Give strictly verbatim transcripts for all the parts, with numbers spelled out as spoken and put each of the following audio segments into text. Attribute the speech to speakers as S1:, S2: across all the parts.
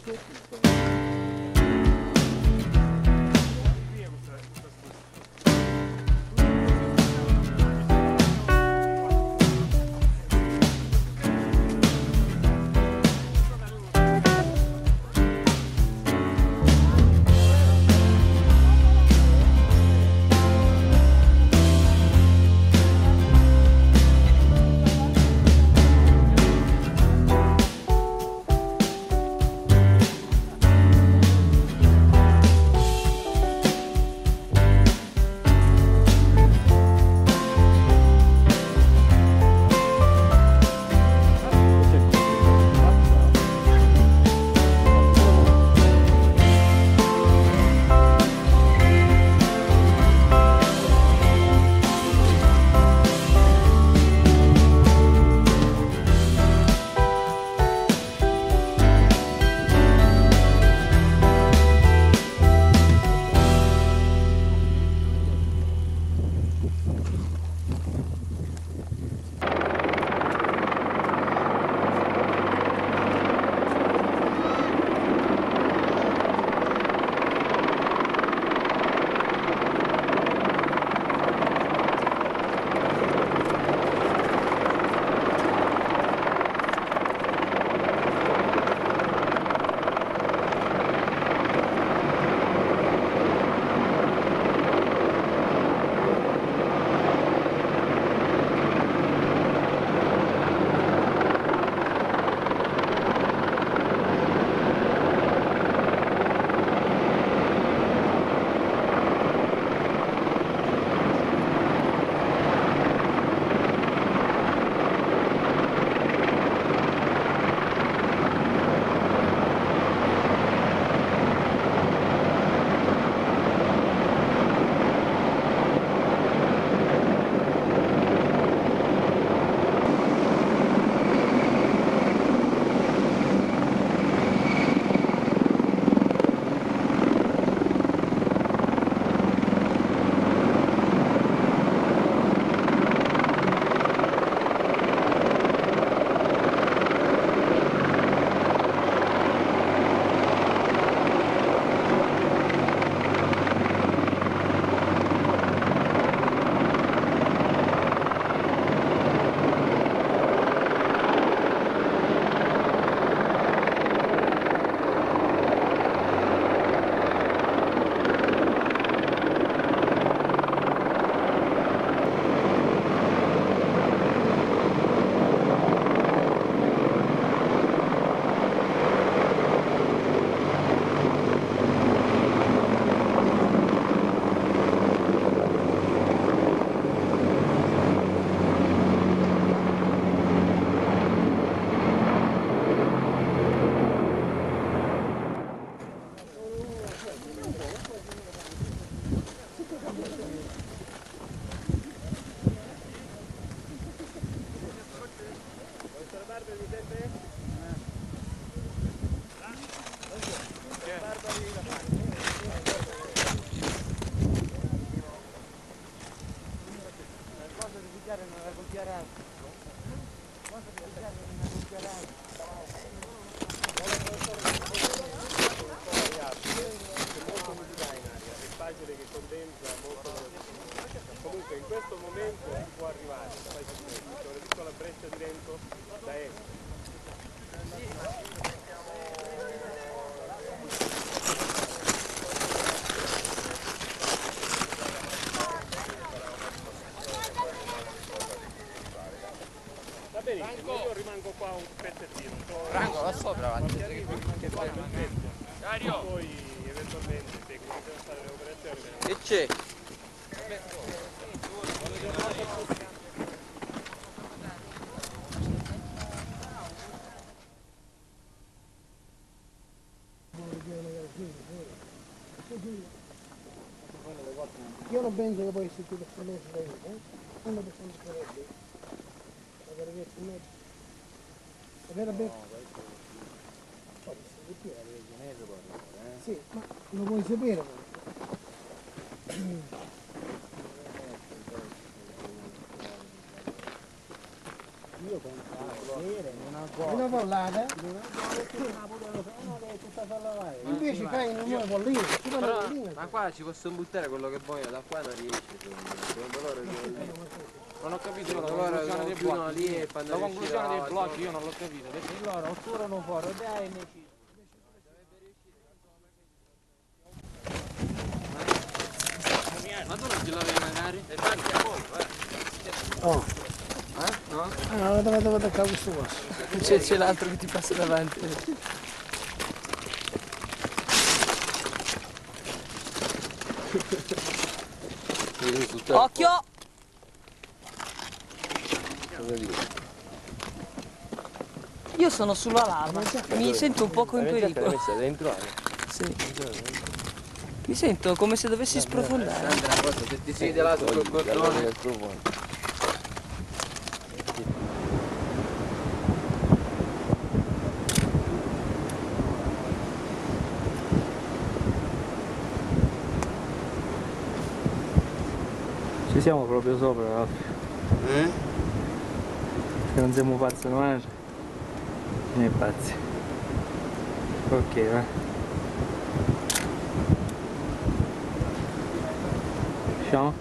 S1: Comunque in questo momento si può arrivare, c'è una piccola breccia di vento da est. Va benissimo, io rimango qua un pezzettino.
S2: Franco, va sopra avanti.
S1: Che fai un pezzo. Dario! Poi eventualmente se cominciano a fare le operazioni.
S2: Che c'è?
S3: Io non penso che poi se ti posso mettere eh? Uno per cento sarebbe. La ragazza in mezzo. È vero bene? Poi di più eh? Sì, ma lo vuoi sapere poi? Io Una pollata? Invece fai una nuova pollina, ci fanno
S2: Però,
S3: pollina.
S2: ma qua ci possono buttare quello che vogliono, da qua non riesce. Secondo loro
S4: Non ho capito la
S2: loro
S4: conclusione dei
S2: chiudono
S4: blocchi.
S2: lì e fanno
S4: La conclusione dei
S2: uscire
S4: blocchi io non l'ho capito, perché loro otturano fuori da A N C. Ma tu non ce l'avevi magari? E tanti a poco, eh.
S3: Oh,
S2: Eh? No?
S3: ah, no, dove devo attaccare questo qua?
S2: C'è, c'è l'altro che ti passa davanti.
S5: Occhio! Io sono sulla lava, mi sento un poco in pericolo.
S2: messa dentro?
S5: Sì. Mi sento come se dovessi sprofondare.
S2: Sandra, cosa, se ti siedi là sul cordone.
S6: Ci siamo proprio sopra, Raffi.
S2: Eh?
S6: Che non siamo pazzi, no? Non è pazzi. Ok, va. Siamo?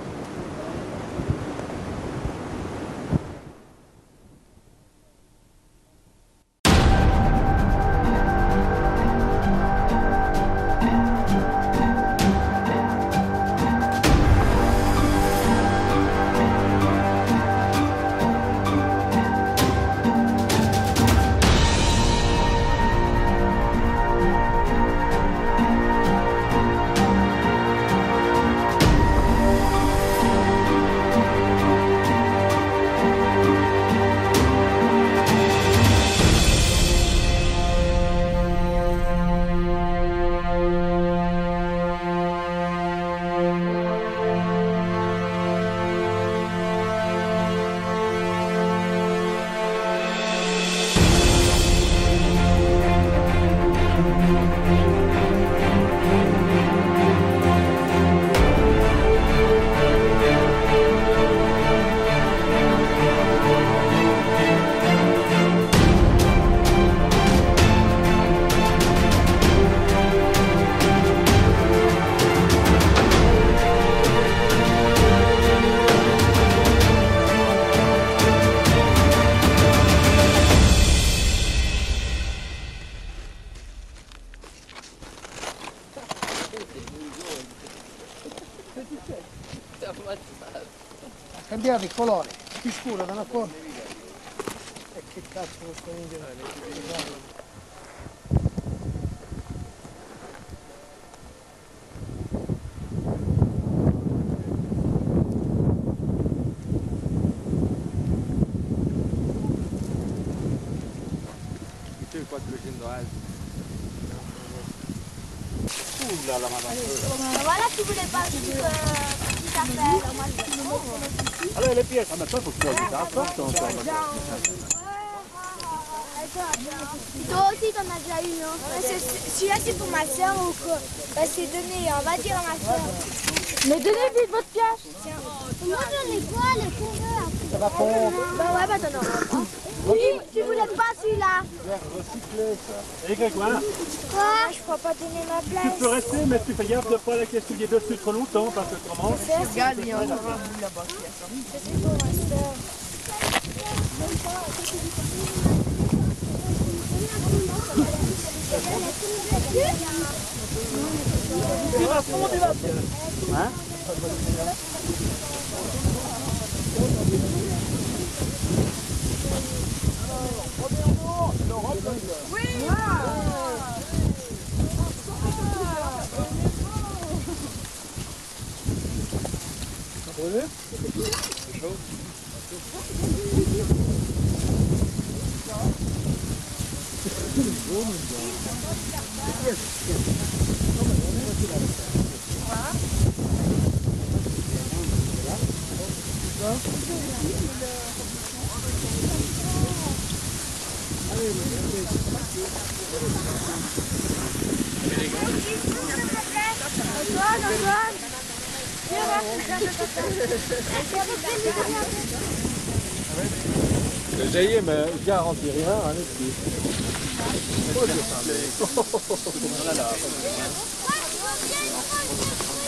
S3: Cambiate il colore, più scuro da una forma. E che cazzo questo video?
S2: C'è il quattrocento alto.
S7: Voilà si vous voulez pas du café.
S1: Allora le pièces, ah, mais toi, faut que tu ailles dans la porte,
S7: Toi aussi t'en as déjà eu, non? Celui-là c'est pour ma soeur ou quoi? Bah c'est donné, on va dire à ma soeur. Mais donnez vite votre pièce. Moi j'en ai quoi, les coureurs?
S3: Ça va pas.
S7: Bah ouais, bah t'en auras pas. Oui, tu voulais pas celui-là.
S1: Et Grégoire,
S7: Quoi? Je pourrais pas donner ma
S1: tu
S7: place.
S1: peux rester, mais tu fais gaffe de ne pas laisser souiller dessus trop longtemps, parce que comment?
S7: Regarde, il y a encore un bout là-bas. C'est pour ma soeur. Antoine, Antoine. Viens voir.
S1: Essayez, mais je garantis rien, hein, les petits. Oh,